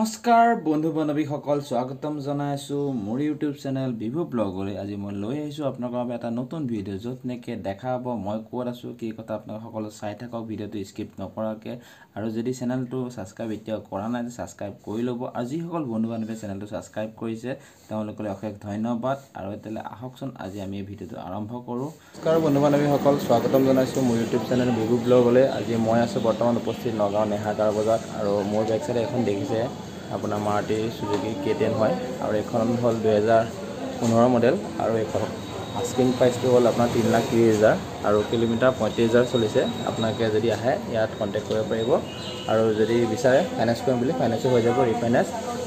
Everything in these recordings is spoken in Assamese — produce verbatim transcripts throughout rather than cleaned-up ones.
নমস্কাৰ বন্ধু বান্ধৱীসকল স্বাগতম জনাইছো মোৰ ইউটিউব চেনেল বিভু ব্লগলৈ। আজি মই লৈ আহিছো আপোনালোকৰ বাবে এটা নতুন ভিডিঅ' য'ত নেকি দেখাব মই ক'ত আছো কি কথা আপোনালোক সকলো চাই থাকক ভিডিঅ'টো স্কিপ নকৰাকৈ। আৰু যদি চেনেলটো ছাবস্ক্ৰাইব এতিয়াও কৰা নাই ছাবস্ক্ৰাইব কৰি ল'ব। আৰু যিসকল বন্ধু বান্ধৱীয়ে চেনেলটো ছাবস্ক্ৰাইব কৰিছে তেওঁলোকলৈ অশেষ ধন্যবাদ। আৰু এতিয়ালৈ আহকচোন আজি আমি এই ভিডিঅ'টো আৰম্ভ কৰোঁ। নমস্কাৰ বন্ধু বান্ধৱীসকল স্বাগতম জনাইছো মোৰ ইউটিউব চেনেল বিভু ব্লগলৈ। আজি মই আছো বৰ্তমান উপস্থিত নগাঁও নেহাকাৰ বজাৰত। আৰু মোৰ বেক চাইডে এখন দেখিছে আপোনাৰ মাৰুতি সুজুকি কে টেন হয়। আৰু এইখন হ'ল দুহেজাৰ পোন্ধৰ মডেল। আৰু এইখন আস্কিং প্ৰাইচটো হ'ল আপোনাৰ তিনি লাখ ত্ৰিছ হাজাৰ আৰু কিলোমিটাৰ পঁয়ত্ৰিছ হাজাৰ চলিছে। আপোনালোকে যদি আহে ইয়াত কণ্টেক্ট কৰিব পাৰিব। আৰু যদি বিচাৰে ফাইনেন্স কৰিম বুলি ফাইনেন্সো হৈ যাব, ৰিফাইনেন্স।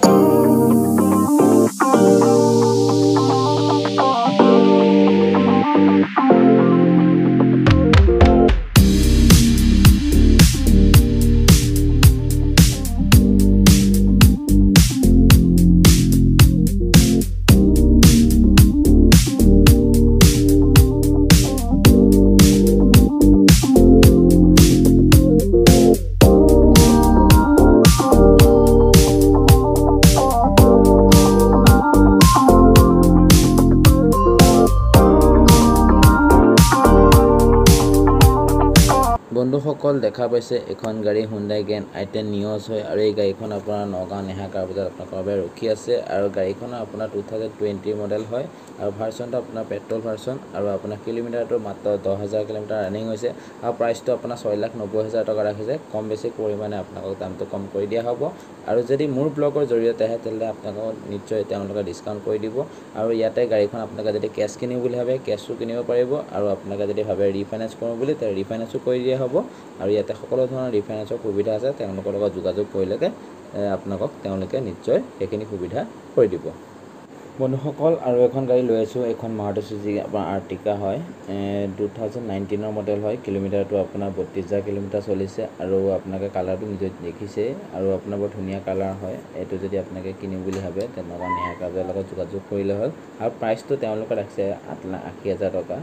বন্ধুসকল দেখা পাইছে এখন গাড়ী হুণ্ডাই গ্ৰেণ্ড আই টেন নিয়জ হয়। আৰু এই গাড়ীখন আপোনাৰ নগাঁও নেহাকাৰ বজাৰত আপোনালোকৰ বাবে ৰখি আছে। আৰু গাড়ীখনৰ আপোনাৰ টু থাউজেণ্ড টুৱেণ্টি মডেল হয়। আৰু ভাৰ্চনটো আপোনাৰ পেট্ৰল ভাৰ্চন। আৰু আপোনাৰ কিলোমিটাৰটো মাত্ৰ দহ হাজাৰ কিলোমিটাৰ ৰানিং হৈছে। আৰু প্ৰাইচটো আপোনাৰ ছয় লাখ নব্বৈ হাজাৰ টকা ৰাখিছে। কম বেছি পৰিমাণে আপোনালোকক দামটো কম কৰি দিয়া হ'ব। আৰু যদি মোৰ ব্লগৰ জৰিয়তে আহে তেতিয়াহ'লে আপোনালোকক নিশ্চয় তেওঁলোকে ডিছকাউণ্ট কৰি দিব। আৰু ইয়াতে গাড়ীখন আপোনালোকে যদি কেছ কিনিম বুলি ভাবে কেছো কিনিব পাৰিব। আৰু আপোনালোকে যদি ভাবে ৰিফাইনেন্স কৰোঁ বুলি তেতিয়া ৰিফাইনেন্সো কৰি দিয়া হ'ব। আৰু ইয়াতে সকলো ধৰণৰ ৰিফাইনেন্সৰ সুবিধা আছে। তেওঁলোকৰ লগত যোগাযোগ কৰিলেকে আপোনালোকক তেওঁলোকে নিশ্চয় সেইখিনি সুবিধা কৰি দিব বন্ধুসকল। আৰু এখন গাড়ী লৈ আছোঁ, এইখন মাৰুতি সুজুকি আপোনাৰ আৰ্টিকা হয়। টু থাউজেণ্ড নাইনটিনৰ মডেল হয়। কিলোমিটাৰটো আপোনাৰ বত্ৰিছ হাজাৰ কিলোমিটাৰ চলিছে। আৰু আপোনালোকে কালাৰটো নিজে দেখিছে। আৰু আপোনাৰ বৰ ধুনীয়া কালাৰ হয়। এইটো যদি আপোনালোকে কিনিম বুলি ভাবে তেনেকুৱা নেহাকাৰ বজাৰৰ লগত যোগাযোগ কৰিলে হ'ল। আৰু প্ৰাইচটো তেওঁলোকে ৰাখিছে আঠ লাখ আশী হাজাৰ টকা।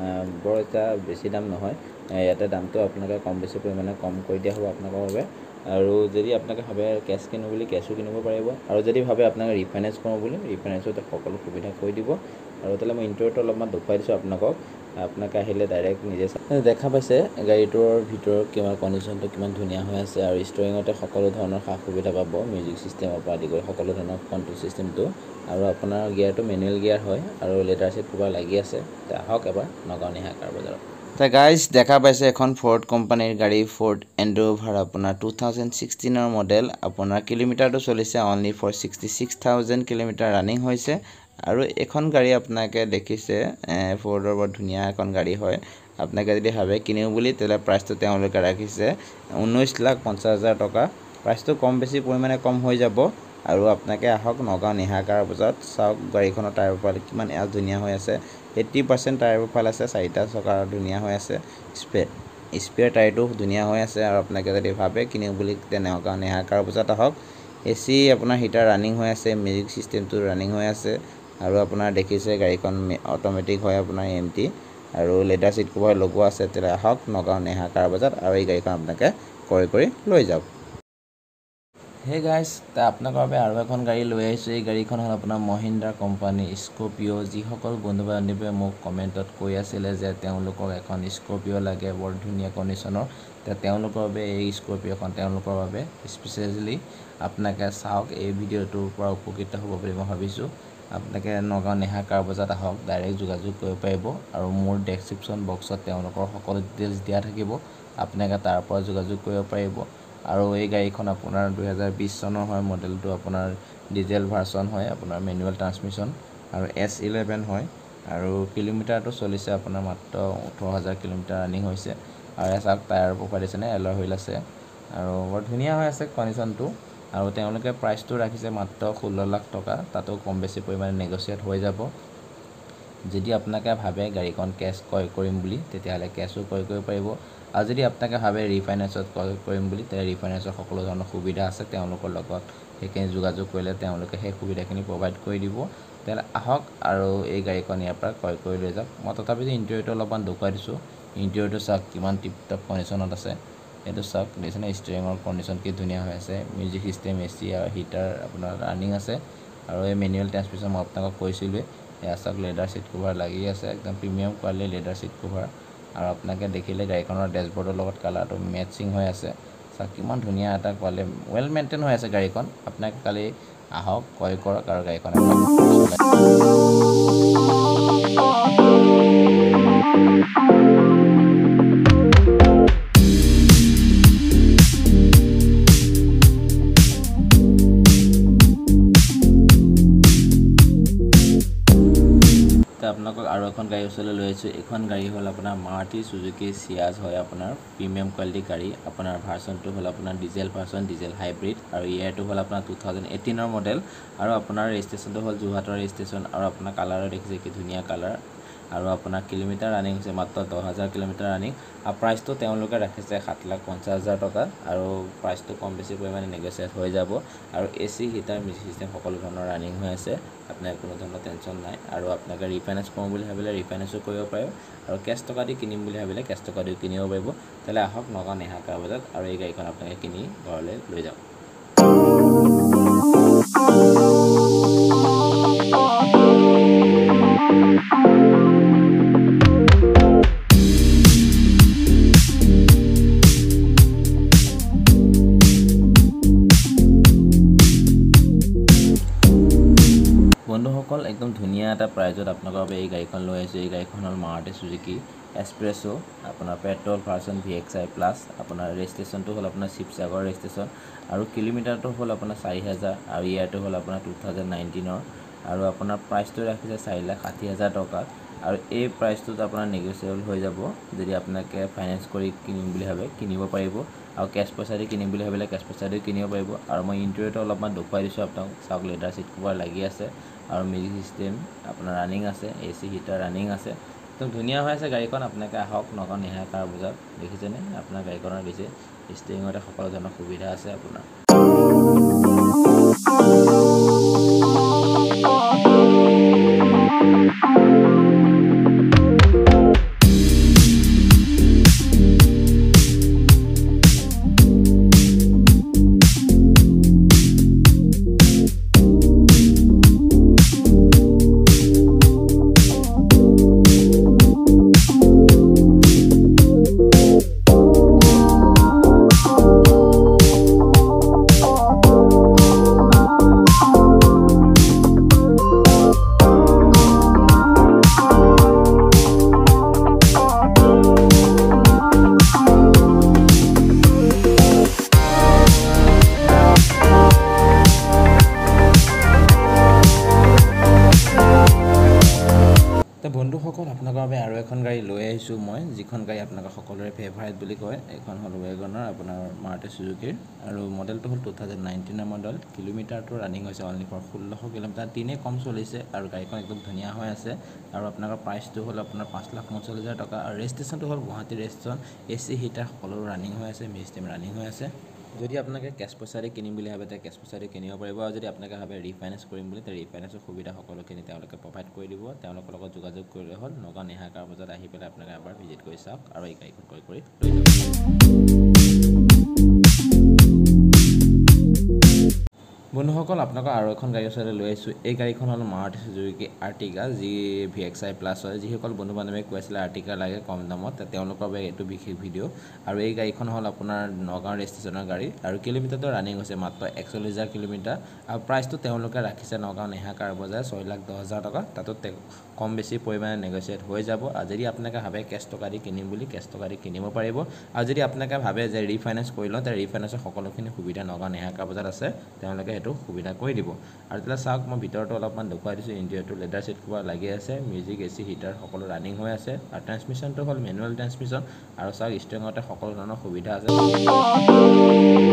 বৰ এটা বেছি দাম নহয়। ইয়াতে দামটো আপোনালোকে কম বেছি পৰিমাণে কম কৰি দিয়া হ'ব আপোনালোকৰ বাবে। আৰু যদি আপোনালোকে ভাবে কেছ কিনো বুলি কেছো কিনিব পাৰিব। আৰু যদি ভাবে আপোনালোকে ৰিফাইনেন্স কৰোঁ বুলি ৰিফাইনেন্সো সকলো সুবিধা কৰি দিব। আৰু তালৈ মই ইণ্টেৰিয়ৰটো অলপমান দেখুৱাই দিছোঁ আপোনালোকক। আপোনালোকে আহিলে ডাইৰেক্ট নিজে দেখা পাইছে গাড়ীটোৰ ভিতৰৰ কিমান কণ্ডিশ্যনটো কিমান ধুনীয়া হৈ আছে। আৰু ষ্টিয়াৰিঙতে সকলো ধৰণৰ সা সুবিধা পাব, মিউজিক চিষ্টেমৰ পৰা আদি কৰি সকলো ধৰণৰ কণ্ট্ৰল চিষ্টেমটো। আৰু আপোনাৰ গিয়াৰটো মেনুৱেল গিয়াৰ হয়। আৰু লেডাৰ চিট ক'ৰবাৰ লাগি আছে। আহক এবাৰ নগাঁও নেহাকাৰ বজাৰত। তে গাইজ দেখা পাইছে এখন ফৰ্ড কোম্পানীৰ গাড়ী ফৰ্ড এণ্ডোভাৰ আপোনাৰ টু থাউজেণ্ড ছিক্সটিনৰ মডেল। আপোনাৰ কিলোমিটাৰটো চলিছে only for sixty six thousand kilometre running হৈছে। আৰু এইখন গাড়ী আপোনালোকে দেখিছে ফৰ্ডৰ বৰ ধুনীয়া এখন গাড়ী হয়। আপোনালোকে যদি ভাবে কিনিও বুলি তেতিয়াহ'লে প্ৰাইচটো তেওঁলোকে ৰাখিছে ঊনৈছ লাখ পঞ্চাছ হাজাৰ টকা। প্ৰাইচটো কম বেছি পৰিমাণে কম হৈ যাব। আৰু আপোনালোকে আহক নগাঁও নেহাকাৰ বজাৰত চাওক গাড়ীখনৰ টায়াৰ প্ৰফাইল কিমান এজ ধুনীয়া হৈ আছে। এইট্টি পাৰ্চেণ্ট টায়াৰ প্ৰফাইল আছে। চাৰিটা চকাৰ ধুনীয়া হৈ আছে। স্পে স্পেয়াৰ টায়াৰটো ধুনীয়া হৈ আছে। আৰু আপোনালোকে যদি ভাবে কিনিম বুলি তেতিয়া নগাঁও নেহাকাৰ বজাৰত আহক। এ চি আপোনাৰ হিটাৰ ৰানিং হৈ আছে, মিউজিক চিষ্টেমটো ৰানিং হৈ আছে। আৰু আপোনাৰ দেখিছে গাড়ীখন অট'মেটিক হয় আপোনাৰ এম টি। আৰু লেডাৰ চিট কভাৰ লগোৱা আছে। তেতিয়া আহক নগাঁও নেহাকাৰ বজাৰত আৰু এই গাড়ীখন আপোনালোকে ক্ৰয় কৰি লৈ যাওক। হে গাইজ আপোনালোকৰ বাবে আৰু এখন গাড়ী লৈ আহিছোঁ। এই গাড়ীখন হ'ল আপোনাৰ মহিন্দ্ৰা কোম্পানী স্কৰপিঅ'। যিসকল বন্ধু বান্ধৱীয়ে মোক কমেণ্টত কৈ আছিলে যে তেওঁলোকক এখন স্কৰপিঅ' লাগে বৰ ধুনীয়া কণ্ডিশ্যনৰ, তেতিয়া তেওঁলোকৰ বাবে এই স্কৰপিঅ'খন তেওঁলোকৰ বাবে স্পেচিয়েলি আপোনালোকে চাওক। এই ভিডিঅ'টোৰ পৰা উপকৃত হ'ব বুলি মই ভাবিছোঁ। আপোনালোকে নগাঁও নেহাকাৰ বজাৰত আহক, ডাইৰেক্ট যোগাযোগ কৰিব পাৰিব। আৰু মোৰ ডেছক্ৰিপশ্যন বক্সত তেওঁলোকৰ সকলো ডিটেইলছ দিয়া থাকিব। আপোনালোকে তাৰ পৰা যোগাযোগ কৰিব পাৰিব। আৰু এই গাড়ীখন আপোনাৰ দুহেজাৰ বিছ চনৰ হয়। মডেলটো আপোনাৰ ডিজেল ভাৰ্চন হয়, আপোনাৰ মেনুৱেল ট্ৰান্সমিশ্যন আৰু এছ ইলেভেন হয়। আৰু কিলোমিটাৰটো চলিছে আপোনাৰ মাত্ৰ ওঠৰ হাজাৰ কিলোমিটাৰ ৰানিং হৈছে। আৰু চাওক টায়াৰ প্ৰফাইল দিছেনে এলৰ হুইল আছে। আৰু বৰ ধুনীয়া হৈ আছে কণ্ডিশ্যনটো। আৰু তেওঁলোকে প্ৰাইচটো ৰাখিছে মাত্ৰ ষোল্ল লাখ টকা। তাতো কম বেছি পৰিমাণে নেগচিয়েট হৈ যাব। যদি আপোনালোকে ভাবে গাড়ীখন কেছ ক্ৰয় কৰিম বুলি তেতিয়াহ'লে কেছো ক্ৰয় কৰিব পাৰিব। আৰু যদি আপোনালোকে ভাবে ৰিফাইনেন্সত ক্ৰয় কৰিম বুলি তেতিয়া ৰিফাইনেন্সৰ সকলো ধৰণৰ সুবিধা আছে। তেওঁলোকৰ লগত সেইখিনি যোগাযোগ কৰিলে তেওঁলোকে সেই সুবিধাখিনি প্ৰভাইড কৰি দিব। তেতিয়াহ'লে আহক আৰু এই গাড়ীখন ইয়াৰ পৰা ক্ৰয় কৰি লৈ যাওক। মই তথাপিতো ইণ্টেৰিয়ৰটো অলপমান দেখুৱাই দিছোঁ। ইণ্টেৰিয়ৰটো চাওক কিমান টিপ টপ কণ্ডিশ্যনত আছে। এইটো চাওক দেখিছেনে ষ্টিয়াৰিঙৰ কণ্ডিশ্যন কি ধুনীয়া হৈ আছে মিউজিক চিষ্টেম এচি আৰু হিটাৰ আপোনাৰ ৰানিং আছে আৰু এই মেনুৱেল ট্ৰান্সমিশ্যন মই আপোনাক কৈছিলোৱে এয়া চাওক লেডাৰ সিট কভাৰ লাগি আছে একদম প্ৰিমিয়াম কোৱালিটিৰ লেডাৰ সিট কভাৰ আৰু আপোনাকে দেখিলে গাড়ীখনৰ ডেশবৰ্ডৰ লগত কালাৰটো মেচিং হৈ আছে চাওক কিমান ধুনীয়া এটা কোৱালিটি ৱেল মেইনটেইন হৈ আছে গাড়ীখন আপোনাক কালি আহক ক্ৰয় কৰক আৰু গাড়ীখন আপোনালোকক আৰু এখন গাড়ী ওচৰলৈ লৈ আহিছোঁ এখন গাড়ী হ'ল আপোনাৰ মাৰুতি সুজুকি চিয়াজ হয় আপোনাৰ প্ৰিমিয়াম কোৱালিটি গাড়ী আপোনাৰ ভাৰ্চনটো হ'ল আপোনাৰ ডিজেল ভাৰ্চন ডিজেল হাইব্ৰিড আৰু ইয়াৰটো হ'ল আপোনাৰ টু থাউজেণ্ড এইটিনৰ মডেল আৰু আপোনাৰ ৰেজিষ্ট্ৰেশ্যনটো হ'ল যোৰহাটৰ ৰেজিষ্ট্ৰেশ্যন আৰু আপোনাৰ কালাৰো দেখিছে কি ধুনীয়া কালাৰ আৰু আপোনাৰ কিলোমিটাৰ ৰানিং হৈছে মাত্ৰ দহ হাজাৰ কিলোমিটাৰ ৰানিং আৰু প্ৰাইচটো তেওঁলোকে ৰাখিছে সাত লাখ পঞ্চাছ হাজাৰ টকা আৰু প্ৰাইচটো কম বেছি পৰিমাণে নেগচিয়েট হৈ যাব আৰু A C heater music system সকলো ধৰণৰ ৰানিং হৈ আছে আপোনাৰ কোনো ধৰণৰ টেনশ্যন নাই আৰু আপোনালোকে ৰিফাইনেন্স কৰোঁ বুলি ভাবিলে ৰিফাইনেন্সো কৰিব পাৰিব আৰু কেছ টকা দি কিনিম বুলি ভাবিলে কেছ টকা দিও কিনিব পাৰিব তেতিয়াহ'লে আহক নগাঁও নেহা কাৰ বজাৰত আৰু এই গাড়ীখন আপোনালোকে কিনি ঘৰলৈ লৈ যাওক বন্ধুসকল একদম ধুনীয়া এটা প্ৰাইজত আপোনালোকৰ বাবে এই গাড়ীখন লৈ আহিছোঁ এই গাড়ীখন হ'ল মাৰুতি সুজুকি এক্সপ্ৰেছো আপোনাৰ petrol version V X I plus আপোনাৰ ৰেজিষ্ট্ৰেশ্যনটো হ'ল আপোনাৰ শিৱসাগৰ ৰেজিষ্ট্ৰেশ্যন আৰু কিলোমিটাৰটো হ'ল আপোনাৰ চাৰি হাজাৰ আৰু ইয়াৰটো হ'ল আপোনাৰ টু থাউজেণ্ড নাইনটিনৰ আৰু আপোনাৰ প্ৰাইচটো ৰাখিছে চাৰি লাখ ষাঠি হাজাৰ টকা আৰু এই প্ৰাইচটোত আপোনাৰ নেগচিয়েবল হৈ যাব যদি আপোনালোকে ফাইনেন্স কৰি কিনিম বুলি ভাবে কিনিব পাৰিব আৰু কেছ পইচা দি কিনিম বুলি ভাবিলে কেছ পইচা দি কিনিব পাৰিব আৰু মই ইণ্টেৰিয়ৰটো অলপমান দেখুৱাই দিছোঁ আপোনাক চাওক লেডাৰ সিট কভাৰ লাগি আছে আৰু মিউজিক চিষ্টেম আপোনাৰ ৰানিং আছে এ চি হিটাৰ ৰানিং আছে একদম ধুনীয়া হৈ আছে গাড়ীখন আপোনালোকে আহক নগাঁও নেহা কাৰ বজাৰত দেখিছেনে আপোনাৰ গাড়ীখনৰ দিছে ষ্টিয়াৰিঙতে সকলো ধৰণৰ সুবিধা আছে আপোনাৰ বন্ধুসকল আপোনালোকৰ বাবে আৰু এখন গাড়ী লৈ আহিছোঁ মই যিখন গাড়ী আপোনালোকৰ সকলোৰে ফেভাৰিট বুলি কয় এখন হ'ল ৱেগনাৰ আপোনাৰ মাৰুতি সুজুকিৰ আৰু মডেলটো হ'ল টু থাউজেণ্ড নাইনটিনৰ মডেল কিলোমিটাৰটো ৰানিং হৈছে অনলি ফৰ ষোল্লশ কিলোমিটাৰ তিনে কম চলিছে আৰু গাড়ীখন একদম ধুনীয়া হৈ আছে আৰু আপোনালোকৰ প্ৰাইচটো হ'ল আপোনাৰ পাঁচ লাখ পঞ্চল্লিছ হাজাৰ টকা আৰু ৰেজিষ্ট্ৰেশ্যনটো হ'ল Guwahati registration A C heater সকলো ৰানিং হৈ আছে মিউজিক চিষ্টেম ৰানিং হৈ আছে যদি আপোনালোকে কেছ পইচা দি কিনিম বুলি ভাবে তেতিয়া কেছ পইচা দি কিনিব পাৰিব আৰু যদি আপোনালোকে ভাবে ৰিফাইনেন্স কৰিম বুলি তেতিয়া ৰিফাইনেন্সৰ সুবিধা সকলোখিনি তেওঁলোকে প্ৰভাইড কৰি দিব তেওঁলোকৰ লগত যোগাযোগ কৰিলে হ'ল নগাঁও নেহা কাৰ বজাৰত আহি পেলাই আপোনালোকে এবাৰ ভিজিট কৰি চাওক আৰু এই গাড়ীখন ক্ৰয় কৰি লৈ যাওক বন্ধুসকল আপোনালোকৰ আৰু এখন গাড়ী ওচৰলৈ লৈ আহিছোঁ এই গাড়ীখন হ'ল মাৰুতি সুজুকি আৰ্টিকা যি ভি এক্স আই প্লাছ হয় যিসকল বন্ধু বান্ধৱে কৈ আছিলে আৰ্টিকা লাগে কম দামত তেওঁলোকৰ বাবে এইটো বিশেষ ভিডিঅ' আৰু এই গাড়ীখন হ'ল আপোনাৰ নগাঁও ৰেজিষ্ট্ৰেশ্যনৰ গাড়ী আৰু কিলোমিটাৰটো ৰানিং হৈছে মাত্ৰ একচল্লিছ হাজাৰ কিলোমিটাৰ আৰু প্ৰাইচটো তেওঁলোকে ৰাখিছে নগাঁও নেহা কাৰ বজাৰ ছয় লাখ দহ হাজাৰ টকা তাতো কম বেছি পৰিমাণে নেগচিয়েট হৈ যাব আৰু যদি আপোনালোকে ভাবে কেছ টকা দি কিনিম বুলি কেছ টকা দি কিনিব পাৰিব আৰু যদি আপোনালোকে ভাবে যে ৰিফাইনেন্স কৰি লওঁ তেতিয়া ৰিফাইনেন্সৰ সকলোখিনি সুবিধা নগাঁও নেহা কাৰ বজাৰত আছে তেওঁলোকে সেইটো সুবিধা কৰি দিব আৰু তেতিয়া চাওক মই ভিতৰটো অলপমান দেখুৱাই দিছোঁ ইণ্টেৰিয়ৰটো লেডাৰ সিট কভাৰ লাগি আছে মিউজিক এ চি হিটাৰ সকলো ৰানিং হৈ আছে আৰু ট্ৰান্সমিশ্যনটো হ'ল মেনুৱেল ট্ৰান্সমিশ্যন আৰু চাওক ষ্টিয়াৰিঙতে সকলো ধৰণৰ সুবিধা আছে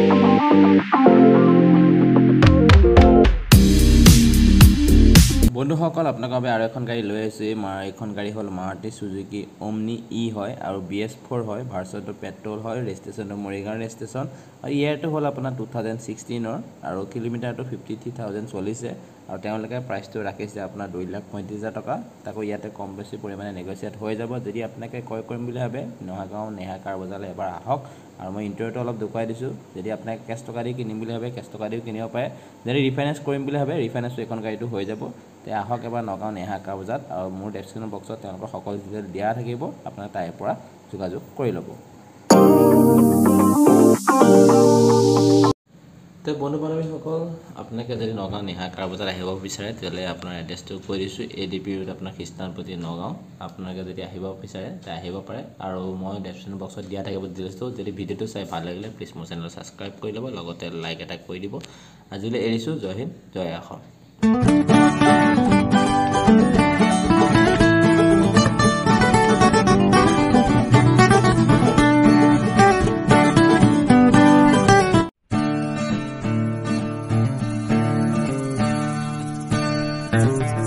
বন্ধু বন্ধুসকল আপোনালোকৰ বাবে আৰু এখন গাড়ী লৈ আহিছোঁ। এই মাৰ এইখন গাড়ী হ'ল মাৰুতি চুজুকি অমনি ই হয় আৰু বি এছ ফ'ৰ হয়। ভাৰ্চনটো পেট্ৰল হয়। ৰেজিষ্ট্ৰেশ্যনটো মৰিগাঁও ৰেজিষ্ট্ৰেশ্যন আৰু ইয়েৰটো হ'ল আপোনাৰ টু থাউজেণ্ড ছিক্সটিনৰ আৰু কিলোমিটাৰটো ফিফটি থ্ৰী থাউজেণ্ড চলিছে আৰু তেওঁলোকে প্ৰাইচটো ৰাখিছে আপোনাৰ দুই লাখ পঁয়ত্ৰিছ হাজাৰ টকা। তাকো ইয়াতে কম বেছি পৰিমাণে নেগচিয়েট হৈ যাব। যদি আপোনালোকে ক্ৰয় কৰিম বুলি ভাবে নগাঁও নেহা কাৰ বজাৰলৈ এবাৰ আহক আৰু মই ইণ্টাৰভিউটো অলপ দেখুৱাই দিছোঁ। যদি আপোনাক কেছ টকা দি কিনিম বুলি ভাবে কেছ টকা দিও কিনিব পাৰে। যদি ৰিফাইনেন্স কৰিম বুলি ভাবে ৰিফাইনেন্সটো এখন গাড়ীটো হৈ যাব। তে আহক এবাৰ নগাঁও নেহা কাৰ বজাৰত আৰু মোৰ ডেছক্ৰিপশ্যন বক্সত তেওঁলোকৰ সকলো ডিটেইল দিয়া থাকিব। আপোনাক তাইৰ পৰা যোগাযোগ কৰি ল'ব। তো বন্ধু বান্ধৱীসকল আপোনালোকে যদি নগাঁও নেহা কাৰ বজাৰ আহিব বিচাৰে তেতিয়াহ'লে আপোনাৰ এড্ৰেছটো কৈ দিছোঁ। এ ডি পি ৰোড আপোনাৰ খ্ৰীষ্টানপতি নগাঁও। আপোনালোকে যদি আহিব বিচাৰে তেতিয়া আহিব পাৰে আৰু মই ডেছক্ৰিপশ্যন বক্সত দিয়া থাকিব ডিটেইলছটো। যদি ভিডিঅ'টো চাই ভাল লাগিলে প্লিজ মোৰ চেনেলটো ছাবস্ক্ৰাইব কৰি ল'ব, লগতে লাইক এটা কৰি দিব। আজিলৈ এৰিছোঁ। জয় হিন্দ, জয় অসম।